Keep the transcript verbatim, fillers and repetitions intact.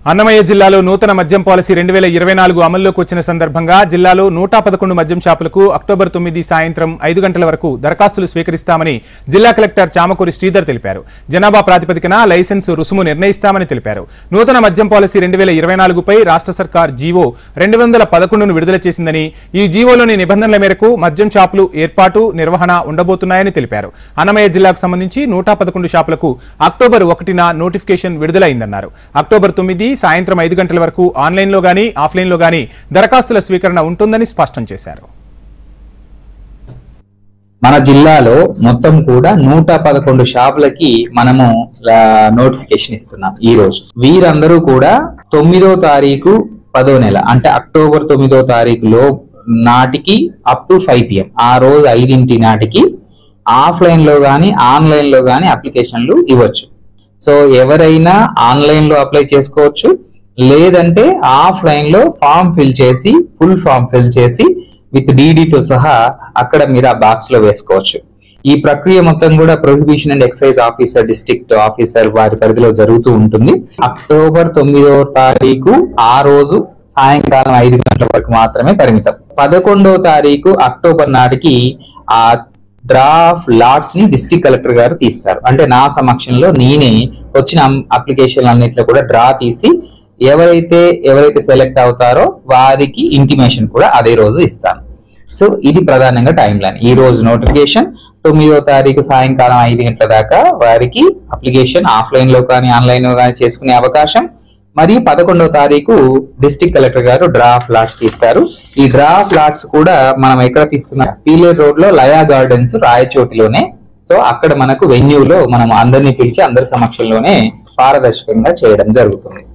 అన్నమయ్య జిల్లాలో నూతన మద్యం పాలసీ రెండు వేల ఇరవై నాలుగు అమల్లోకి వచ్చిన సందర్భంగా జిల్లాలో నూట పదకొండు మద్యం షాపులకు అక్టోబర్ తొమ్మిది సాయంత్రం ఐదు గంటల వరకు దరఖాస్తులు స్వీకరిస్తామని జిల్లా కలెక్టర్ చామకూరి శ్రీధర్ తెలిపారు. జనాభా ప్రాతిపదికన లైసెన్సు రుసుము నిర్ణయిస్తామని తెలిపారు. నూతన మద్యం పాలసీ రెండు వేల ఇరవై నాలుగుపై రాష్ట్ర సర్కార్ జీవో రెండు వందల పదకొండును విడుదల చేసిందని, ఈ జీవోలోని నిబంధనల మేరకు మద్యం షాపులు ఏర్పాటు, నిర్వహణ ఉండబోతున్నాయని తెలిపారు. అన్నమయ్య జిల్లాకు సంబంధించి నూట పదకొండు షాపులకు అక్టోబర్ ఒకటిన నోటిఫికేషన్ విడుదలైందన్నారు. అక్టోబర్ తొమ్మిది సాయంత్రం ఐదు గంటల వరకు ఆన్లైన్లో గానీ ఆఫ్లైన్లో గానీ దరఖాస్తుల స్వీకరణ ఉంటుందని స్పష్టం చేశారు. మన జిల్లాలో మొత్తం కూడా నూట పదకొండు షాపులకి మనము నోటిఫికేషన్ ఇస్తున్నాం ఈ రోజు. వీరందరూ కూడా తొమ్మిదో తారీఖు పదో నెల అంటే అక్టోబర్ తొమ్మిదో తారీఖులో నాటికి అప్ టు ఫైవ్ పిఎం ఆ రోజు ఐదింటి నాటికి ఆఫ్లైన్ లో గానీ ఆన్లైన్ లో గానీ అప్లికేషన్లు ఇవ్వచ్చు. సో ఎవరైనా ఆన్లైన్ లో అప్లై చేసుకోవచ్చు, లేదంటే ఆఫ్లైన్ లో ఫామ్ ఫిల్ చేసి ఫుల్ ఫామ్ ఫిల్ చేసి విత్ డీడీతో సహా అక్కడ మీరు ఆ బాక్స్ లో వేసుకోవచ్చు. ఈ ప్రక్రియ మొత్తం కూడా prohibition and excise officer, district officer వారి పరిధిలో జరుగుతూ ఉంటుంది. అక్టోబర్ తొమ్మిదవ తారీఖు ఆ రోజు సాయంకాలం ఐదు గంటల వరకు మాత్రమే పరిమితం. పదకొండవ తారీఖు అక్టోబర్ నాటికి ఆ డ్రాఫ్ట్ లాట్స్ ని డిస్ట్రిక్ట్ కలెక్టర్ గారు తీస్తారు. అంటే నా సమక్షంలో నేనే వచ్చిన అప్లికేషన్ అన్నిట్లో కూడా డ్రా తీసి ఎవరైతే ఎవరైతే సెలెక్ట్ అవుతారో వారికి ఇంటిమేషన్ కూడా అదే రోజు ఇస్తాను. సో ఇది ప్రధానంగా టైం లైన్. ఈ రోజు నోటిఫికేషన్, తొమ్మిదో తారీఖు సాయంకాలం ఐదు గంటల దాకా వారికి అప్లికేషన్ ఆఫ్లైన్ లో కానీ ఆన్లైన్ లో కానీ చేసుకునే అవకాశం, మరియు పదకొండవ తారీఖు డిస్ట్రిక్ట్ కలెక్టర్ గారు డ్రాఫ్ట్ లాట్స్ తీస్తారు. ఈ డ్రాఫ్ట్ లాట్స్ కూడా మనం ఎక్కడ తీస్తున్నాం, పీలేర్ రోడ్ లో లయా గార్డెన్స్ రాయచోటిలోనే. సో అక్కడ మనకు వెన్యూలో మనం అందరినీ పిలిచి అందరి సమక్షంలోనే పారదర్శకంగా చేయడం జరుగుతుంది.